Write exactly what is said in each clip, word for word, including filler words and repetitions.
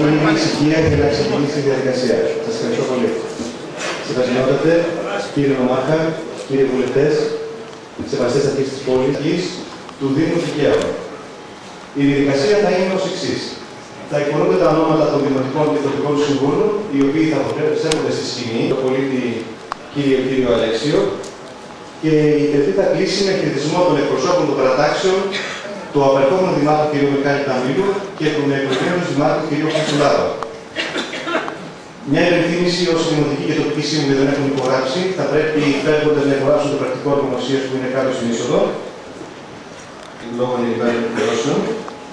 λίγη ησυχία για να ξεκινήσει η διαδικασία. Σας ευχαριστώ πολύ. Σεβασμιότατε, κύριε Νομάρχα, κύριοι βουλευτές, σεβαστές αρχές της πόλης, του Δήμου Δικαίου. Η διαδικασία θα είναι ως εξής. Θα εκπονούνται τα ονόματα των δημοτικών και τοπικών συμβούλων, οι οποίοι θα προσέχονται στη σκηνή, το πολίτη κύριο κύριο Αλέξιο, και η τελετή θα κλείσει με χαιρετισμό των εκπροσώπων των παρατάξεων, του απερχόμενου δημάρχου κ. Μιχάλη Ταμίλου και του νεοεκλεγμένου δημάρχου κ. Χρυσουλάδου. Μια υπενθύμηση: όσοι δημοτικοί και τοπικοί σύμβουλοι δεν έχουν υπογράψει, θα πρέπει φεύγοντας να υπογράψουν το πρακτικό ορμοσίας που είναι κάτω στην είσοδο, λόγω ενημέρωσης των πληρώσεων.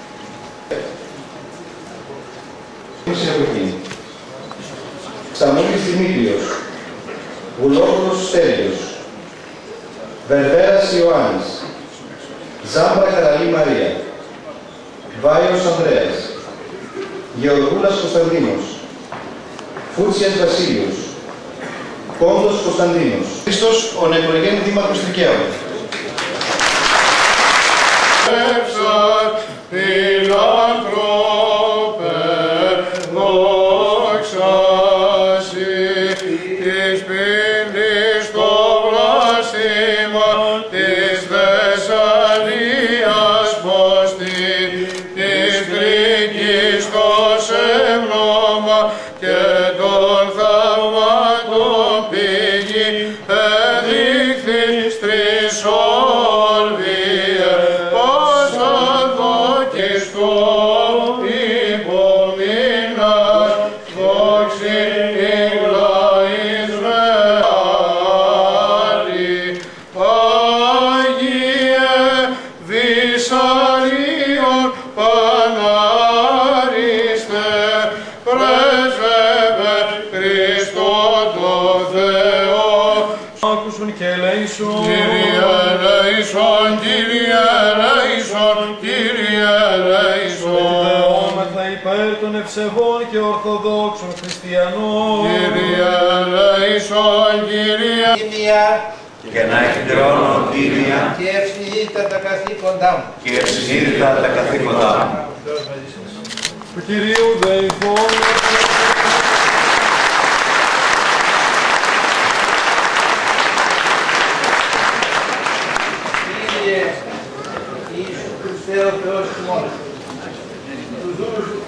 Σταμούλης Δημήτριος, Βουλόπουλος Στέλιος, Βερβέρας Ιωάννης, Ζάμπρα Καραλή Μαρία, Βάιος Ανδρέας, Γεωργούλας Κωνσταντίνος, Φούτσιας Βασίλειος, Κόντος Κωνσταντίνος. Χρήστος, ο νεοεκλεγμένος δήμαρχος Τρικαίου. Άκουσον και ελέησον. Κύριε ελέησον, Κύριε ελέησον, Κύριε ελέησον. Δεόμεθα υπέρ των ευσεβών και ορθοδόξων χριστιανών. Κύριε ελέησον, Κύριε. Και να εκτρώνω τίμια και ευσυνείδητα τα καθήκοντά μου. Και ευσυνείδητα τα καθήκοντά μου. Του Κυρίου δεηθών. Κύριε Ιησού Χριστέ ο Θεός ημών, τους δούλους σου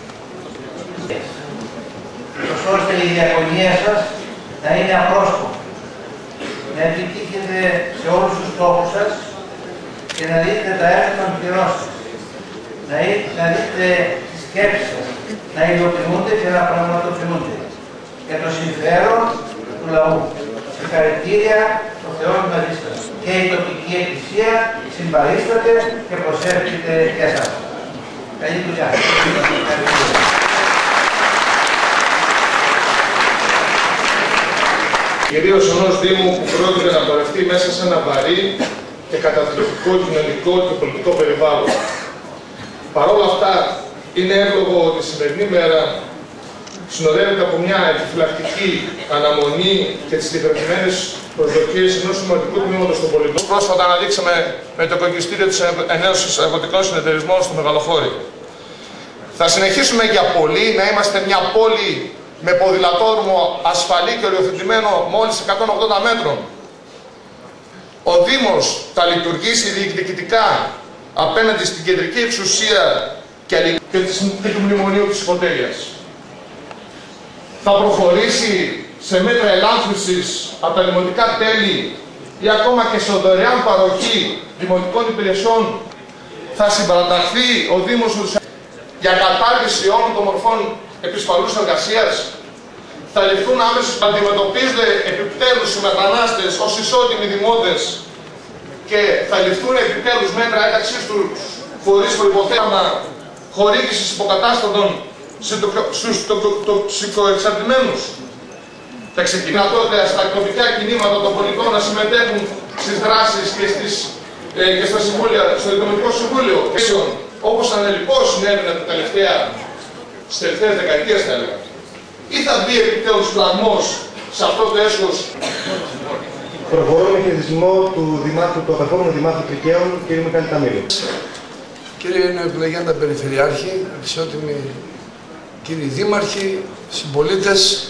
τους ώστε η διακονία σας να είναι απρόσκοπτη, να επιτύχετε σε όλους τους στόχους σας και να δείτε τα έργα των πυρών σας, να, να δείτε τις σκέψεις σας, να υλοποιούνται και να πραγματοποιούνται για το συμφέρον του λαού. Συγχαρητήρια, ο Θεός μαζί σας. Και η τοπική εκκλησία συμπαρίσταται και προσεύχεται για σας. Καλή δουλειά. Κυρίως ενός Δήμου που πρόκειται να πορευτεί μέσα σε ένα βαρύ και καταθλιπτικό κοινωνικό και πολιτικό περιβάλλον. Παρ' όλα αυτά, είναι εύλογο ότι η σημερινή μέρα συνοδεύεται από μια επιφυλακτική αναμονή και τις διευρυμένες προσδοκίες ενός σημαντικού τμήματος των πολιτών. Πρόσφατα αναδείξαμε με το κοκκιστήριο της Ενέωσης Αγροτικών Συνεταιρισμών στο Μεγαλοχώρι. Θα συνεχίσουμε για πολύ να είμαστε μια πόλη με ποδηλατόδρομο ασφαλή και οριοθετημένο μόλις εκατόν ογδόντα μέτρων. Ο Δήμος θα λειτουργήσει διεκδικητικά απέναντι στην κεντρική εξουσία και, και του Μνημονίου της Υποτέλειας. Θα προχωρήσει σε μέτρα ελάφρυνσης από τα δημοτικά τέλη ή ακόμα και σε δωρεάν παροχή δημοτικών υπηρεσιών. Θα συμπαραταχθεί ο Δήμος για κατάργηση όλων των μορφών επισφαλούς εργασίας. Θα ληφθούν άμεσα να αντιμετωπίζονται επιτέλους οι μετανάστες ως ισότιμοι δημότες και θα ληφθούν επιτέλους μέτρα ένταξής τους χωρίς προϋποθέματα χορήγησης υποκατάστατων στους τοξικοεξαρτημένους. Θα ξεκινά τότε στα τοπικά κινήματα των πολιτών να συμμετέχουν στις δράσεις και, στις, ε, και στα συμβούλια, στο Δημοτικό Συμβούλιο. Όπως ανελιπώς συνέβαινε τα τελευταία, στις τελευταίες δεκαετίες θα έλεγα. Ή θα μπει επιτέλους φλαγμός σε αυτό το έσχος. Προχωρώ με χαιρετισμό του, δημάρχου, του απερχόμενου Δημάρχου Τρικαίων, κ. Μιχάλη Ταμίλου. Κύριε νεοεκλεγέντα Περιφερειάρχη, αξιότιμοι κύριοι δήμαρχοι, συμπολίτες,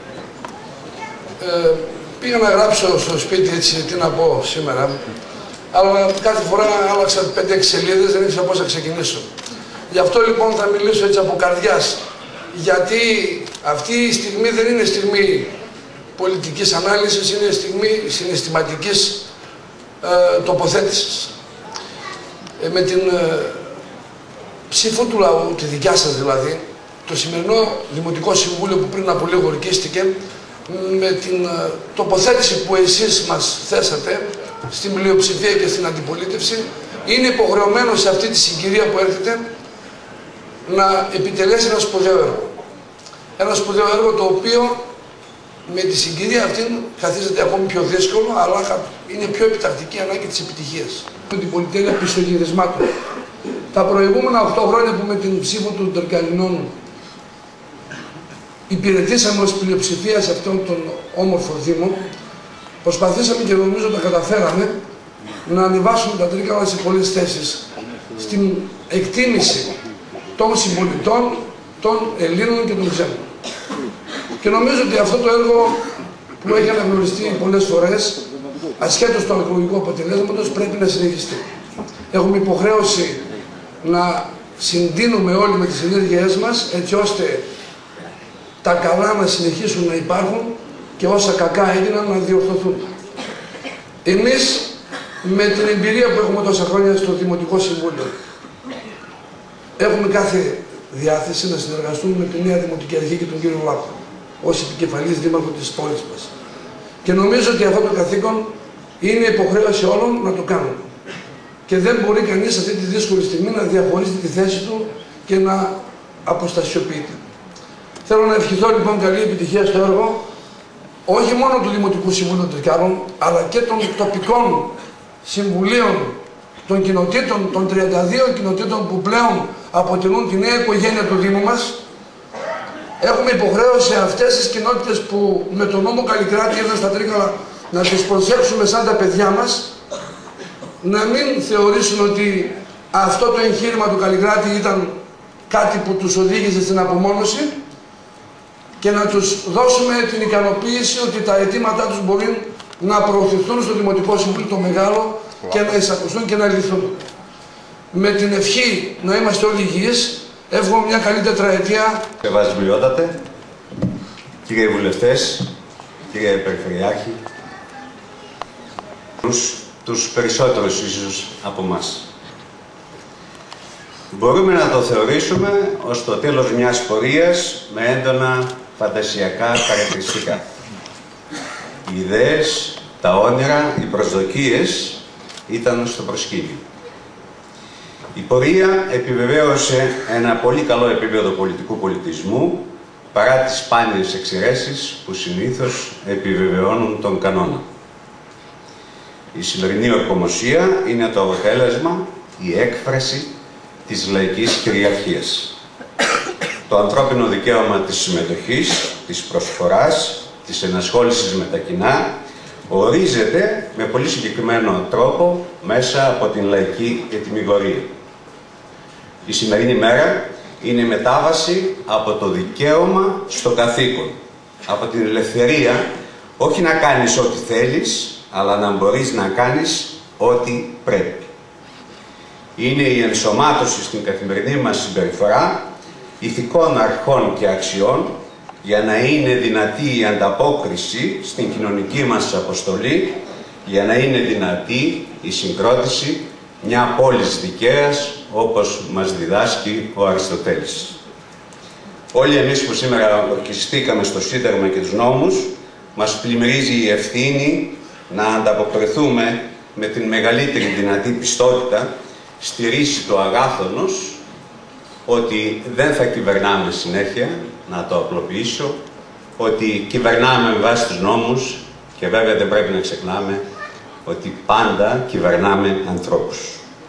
ε, πήγα να γράψω στο σπίτι, έτσι, τι να πω σήμερα, αλλά κάθε φορά άλλαξα πέντε έξι σελίδες, δεν ήξερα πώς θα ξεκινήσω. Γι' αυτό λοιπόν θα μιλήσω έτσι από καρδιάς, γιατί αυτή η στιγμή δεν είναι στιγμή πολιτικής ανάλυσης, είναι στιγμή συναισθηματικής ε, τοποθέτησης. Ε, με την ε, ψήφο του λαού, τη δικιά σας δηλαδή, το σημερινό Δημοτικό Συμβούλιο που πριν από λίγο ορκίστηκε, με την ε, τοποθέτηση που εσείς μας θέσατε, στην πλειοψηφία και στην αντιπολίτευση, είναι υποχρεωμένο σε αυτή τη συγκυρία που έρχεται να επιτελέσει ένα σπουδαίο έργο. Ένα σπουδαίο έργο το οποίο με τη συγκυρία αυτή καθίζεται ακόμη πιο δύσκολο, αλλά είναι πιο επιτακτική ανάγκη της επιτυχίας. Με την πολυτέλεια πισωγυρισμάτων. Τα προηγούμενα οκτώ χρόνια που με την ψήφο των Τερκαλινών υπηρετήσαμε ως πλειοψηφία σε αυτόν τον όμορφο Δήμο, προσπαθήσαμε και νομίζω τα καταφέραμε να ανεβάσουμε τα Τρίκαλα σε πολλές θέσεις στην εκτίμηση των συμπολιτών, των Ελλήνων και των ξένων. Και νομίζω ότι αυτό το έργο που έχει αναγνωριστεί πολλές φορές, ασχέτως του εκλογικού αποτελέσματος, πρέπει να συνεχιστεί. Έχουμε υποχρέωση να συντείνουμε όλοι με τις ενέργειές μας, έτσι ώστε τα καλά να συνεχίσουν να υπάρχουν και όσα κακά έγιναν να διορθωθούν. Εμείς, με την εμπειρία που έχουμε τόσα χρόνια στο Δημοτικό Συμβούλιο, έχουμε κάθε διάθεση να συνεργαστούμε με τη νέα Δημοτική Αρχή και τον κύριο Λάκο, ως επικεφαλής δήμαρχο της πόλης μας. Και νομίζω ότι αυτό το καθήκον είναι υποχρέωση όλων να το κάνουν. Και δεν μπορεί κανείς σε αυτή τη δύσκολη στιγμή να διαχωρίσει τη θέση του και να αποστασιοποιείται. Θέλω να ευχηθώ λοιπόν καλή επιτυχία στο έργο, όχι μόνο του Δημοτικού Συμβουλίου των Τρικάλων, αλλά και των τοπικών συμβουλίων των κοινοτήτων, των τριάντα δύο κοινοτήτων που πλέον αποτελούν τη νέα οικογένεια του Δήμου μας. Έχουμε υποχρέωση αυτές τις κοινότητες που με τον νόμο Καλλικράτη ήρθαν στα Τρίκαλα να τις προσέξουμε σαν τα παιδιά μας, να μην θεωρήσουν ότι αυτό το εγχείρημα του Καλλικράτη ήταν κάτι που τους οδήγησε στην απομόνωση και να τους δώσουμε την ικανοποίηση ότι τα αιτήματά τους μπορεί να προωθηθούν στο Δημοτικό Συμβούλιο το Μεγάλο και να εισακουστούν και να λυθούν. Με την ευχή να είμαστε όλοι υγιείς, εύχομαι μια καλή τετραετία. Σεβασμιότατε, κύριε βουλευτές, κύριε Περιφερειάρχη, τους, τους περισσότερους ίσως από εμάς. Μπορούμε να το θεωρήσουμε ως το τέλος μιας πορείας με έντονα φαντασιακά χαρακτηριστικά. Οι ιδέες, τα όνειρα, οι προσδοκίες ήταν στο προσκήνιο. Η πορεία επιβεβαίωσε ένα πολύ καλό επίπεδο πολιτικού πολιτισμού παρά τις σπάνιες εξαιρέσεις που συνήθως επιβεβαιώνουν τον κανόνα. Η σημερινή ορκομοσία είναι το αποτέλεσμα, η έκφραση της λαϊκής κυριαρχίας. Το ανθρώπινο δικαίωμα της συμμετοχής, της προσφοράς, της ενασχόλησης με τα κοινά ορίζεται με πολύ συγκεκριμένο τρόπο μέσα από την λαϊκή ετυμηγορία. Η σημερινή μέρα είναι μετάβαση από το δικαίωμα στο καθήκον. Από την ελευθερία όχι να κάνεις ό,τι θέλεις, αλλά να μπορείς να κάνεις ό,τι πρέπει. Είναι η ενσωμάτωση στην καθημερινή μας συμπεριφορά ηθικών αρχών και αξιών για να είναι δυνατή η ανταπόκριση στην κοινωνική μας αποστολή, για να είναι δυνατή η συγκρότηση μια πόλης δικαίας, όπως μας διδάσκει ο Αριστοτέλης. Όλοι εμείς που σήμερα ορκιστήκαμε στο Σύνταγμα και τους νόμους, μας πλημμυρίζει η ευθύνη να ανταποκριθούμε με την μεγαλύτερη δυνατή πιστότητα στη ρίση του αγάθωνος, ότι δεν θα κυβερνάμε συνέχεια, να το απλοποιήσω, ότι κυβερνάμε με βάση τους νόμους και βέβαια δεν πρέπει να ξεχνάμε ότι πάντα κυβερνάμε ανθρώπους.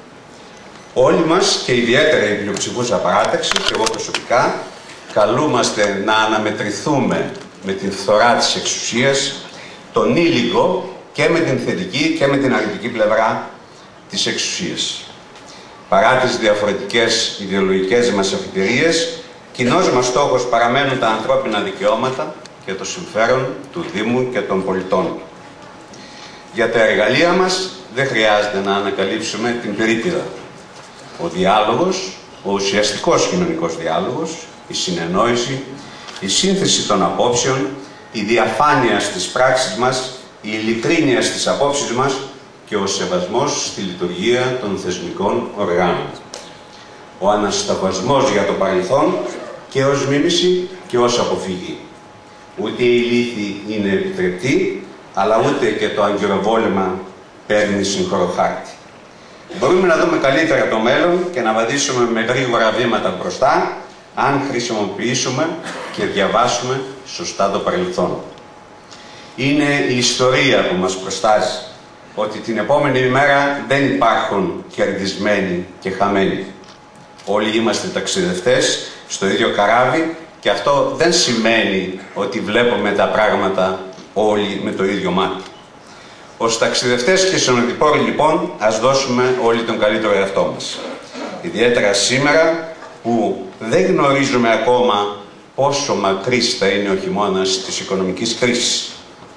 Όλοι μας και ιδιαίτερα η πλειοψηφούσα παράταξη και εγώ προσωπικά καλούμαστε να αναμετρηθούμε με την φθορά της εξουσίας, τον ήλικο και με την θετική και με την αρνητική πλευρά της εξουσίας. Παρά τις διαφορετικές ιδεολογικές μας αφιτερίες κοινός μας στόχος παραμένουν τα ανθρώπινα δικαιώματα και το συμφέρον του Δήμου και των πολιτών. Για τα εργαλεία μας δεν χρειάζεται να ανακαλύψουμε την πυρίτιδα. Ο διάλογος, ο ουσιαστικός κοινωνικός διάλογος, η συνεννόηση, η σύνθεση των απόψεων, η διαφάνεια στις πράξεις μας, η ειλικρίνεια στις απόψεις μας και ο σεβασμός στη λειτουργία των θεσμικών οργάνων. Ο αναστοχασμός για το παρελθόν και ως μίμηση και ως αποφυγή. Ούτε η λύθη είναι επιτρεπτή, αλλά ούτε και το αγκυροβόλημα παίρνει συγχωροχάρτη. Μπορούμε να δούμε καλύτερα το μέλλον και να βαδίσουμε με γρήγορα βήματα μπροστά, αν χρησιμοποιήσουμε και διαβάσουμε σωστά το παρελθόν. Είναι η ιστορία που μας προστάζει, ότι την επόμενη ημέρα δεν υπάρχουν κερδισμένοι και χαμένοι. Όλοι είμαστε ταξιδευτές στο ίδιο καράβι και αυτό δεν σημαίνει ότι βλέπουμε τα πράγματα όλοι με το ίδιο μάτι. Ως ταξιδευτές και συνοδοιπόροι λοιπόν, ας δώσουμε όλοι τον καλύτερο εαυτό μας. Ιδιαίτερα σήμερα που δεν γνωρίζουμε ακόμα πόσο μακρύς θα είναι ο χειμώνας της οικονομικής κρίσης.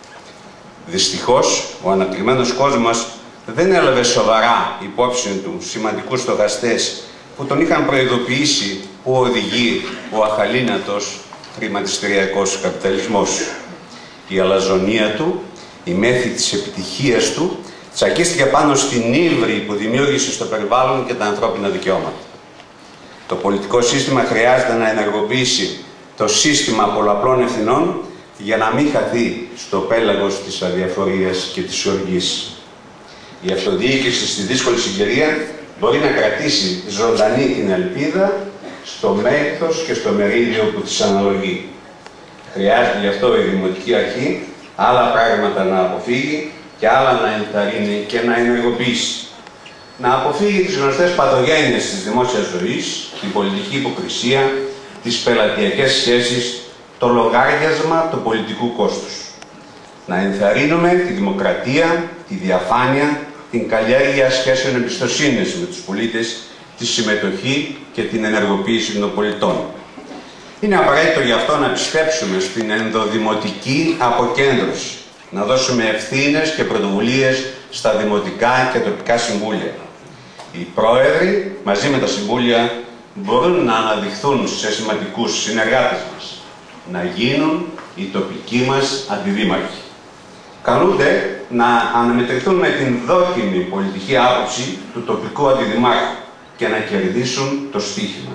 Δυστυχώς, ο αναπτυγμένος κόσμος δεν έλαβε σοβαρά υπόψη του σημαντικούς στοχαστές που τον είχαν προειδοποιήσει που οδηγεί ο αχαλήνατος χρηματιστηριακός καπιταλισμός. Η αλαζονία του, η μέθη της επιτυχίας του, τσακίστηκε πάνω στην ύβρι που δημιούργησε στο περιβάλλον και τα ανθρώπινα δικαιώματα. Το πολιτικό σύστημα χρειάζεται να ενεργοποιήσει το σύστημα πολλαπλών ευθυνών για να μην χαθεί στο πέλαγος της αδιαφορίας και της οργής. Η αυτοδιοίκηση στη δύσκολη συγκυρία μπορεί να κρατήσει ζωντανή την ελπίδα στο μέγεθος και στο μερίδιο που της αναλογεί. Χρειάζεται γι' αυτό η Δημοτική Αρχή άλλα πράγματα να αποφύγει και άλλα να ενθαρρύνει και να ενεργοποιήσει. Να αποφύγει τις γνωστές παθογένειες της δημόσιας ζωής, την πολιτική υποκρισία, τις πελατειακές σχέσεις, το λογάριασμα του πολιτικού κόστους. Να ενθαρρύνουμε τη δημοκρατία, τη διαφάνεια, την καλλιέργεια σχέσεων εμπιστοσύνης με τους πολίτες, τη συμμετοχή και την ενεργοποίηση των πολιτών. Είναι απαραίτητο γι' αυτό να πιστέψουμε στην ενδοδημοτική αποκέντρωση, να δώσουμε ευθύνες και πρωτοβουλίες στα δημοτικά και τοπικά συμβούλια. Οι πρόεδροι, μαζί με τα συμβούλια, μπορούν να αναδειχθούν σε σημαντικούς συνεργάτες μας, να γίνουν οι τοπικοί μας αντιδήμαρχοι. Καλούνται να αναμετρηθούν με την δόκιμη πολιτική άποψη του τοπικού αντιδημάρχου και να κερδίσουν το στοίχημα.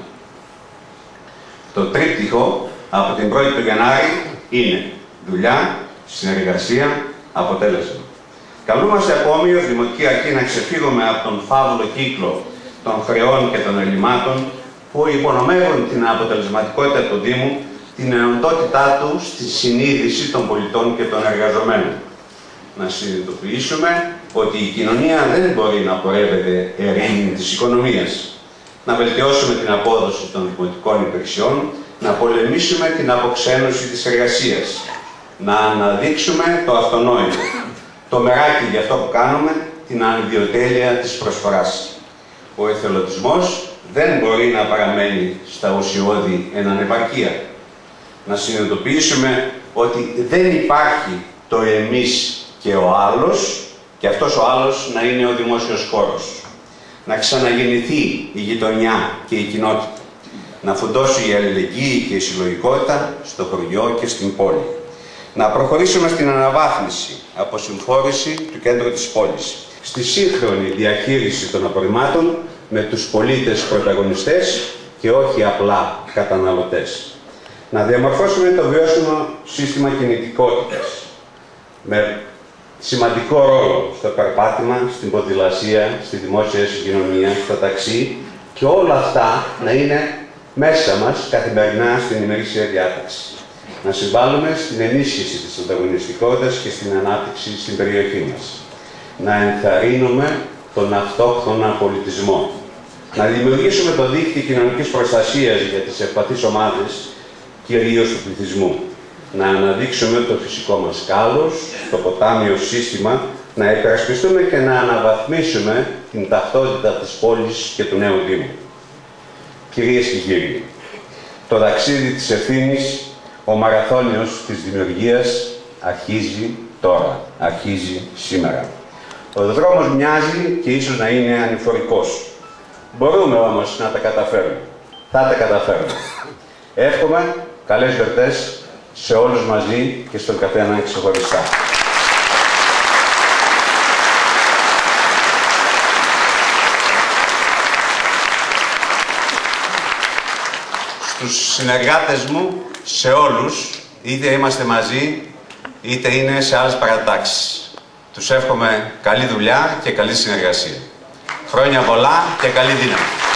Το τρίπτυχο από την πρώτη του Γενάρη είναι δουλειά, συνεργασία, αποτέλεσμα. Καλούμαστε ακόμη ως Δημοτική Αρχή να ξεφύγουμε από τον φαύλο κύκλο των χρεών και των ελλημάτων που υπονομεύουν την αποτελεσματικότητα του Δήμου, την ενωτότητά του στη συνείδηση των πολιτών και των εργαζομένων. Να συνειδητοποιήσουμε ότι η κοινωνία δεν μπορεί να πορεύεται ερήμην της οικονομίας. Να βελτιώσουμε την απόδοση των δημοτικών υπηρεσιών, να πολεμήσουμε την αποξένωση της εργασίας, να αναδείξουμε το αυτονόητο, το μεράκι για αυτό που κάνουμε, την ανιδιοτέλεια της προσφοράς. Ο εθελοντισμός δεν μπορεί να παραμένει στα ουσιώδη εν ανεπαρκεία. Να συνειδητοποιήσουμε ότι δεν υπάρχει το εμείς και ο άλλος, και αυτός ο άλλος να είναι ο δημόσιος χώρος. Να ξαναγεννηθεί η γειτονιά και η κοινότητα. Να φουντώσει η αλληλεγγύη και η συλλογικότητα στο χωριό και στην πόλη. Να προχωρήσουμε στην αναβάθμιση, αποσυμφόρηση του κέντρου της πόλης. Στη σύγχρονη διαχείριση των απορριμμάτων με τους πολίτες πρωταγωνιστές και όχι απλά καταναλωτές. Να διαμορφώσουμε το βιώσιμο σύστημα κινητικότητας με σημαντικό ρόλο στο περπάτημα, στην ποδηλασία, στη δημόσια συγκοινωνία, στο ταξί και όλα αυτά να είναι μέσα μας καθημερινά στην ημερήσια διάταξη. Να συμβάλλουμε στην ενίσχυση της ανταγωνιστικότητας και στην ανάπτυξη στην περιοχή μας. Να ενθαρρύνουμε τον αυτόχθονα πολιτισμό. Να δημιουργήσουμε το δίκτυο κοινωνικής προστασίας για τις ευπαθείς ομάδες, κυρίως του πληθυσμού. Να αναδείξουμε το φυσικό μας κάλος, το ποτάμιο σύστημα, να υπερασπιστούμε και να αναβαθμίσουμε την ταυτότητα της πόλης και του νέου Δήμου. Κυρίες και κύριοι, Το ταξίδι της ευθύνης, ο μαραθώνιος της δημιουργίας, αρχίζει τώρα, αρχίζει σήμερα. Ο δρόμος μοιάζει και ίσως να είναι ανηφορικός. Μπορούμε όμως να τα καταφέρουμε. Θα τα καταφέρουμε. Εύχομαι καλές γιορτές σε όλους μαζί και στον καθένα ξεχωριστά. Στους συνεργάτες μου, σε όλους, είτε είμαστε μαζί, είτε είναι σε άλλες παρατάξεις. Τους εύχομαι καλή δουλειά και καλή συνεργασία. Χρόνια πολλά και καλή δύναμη.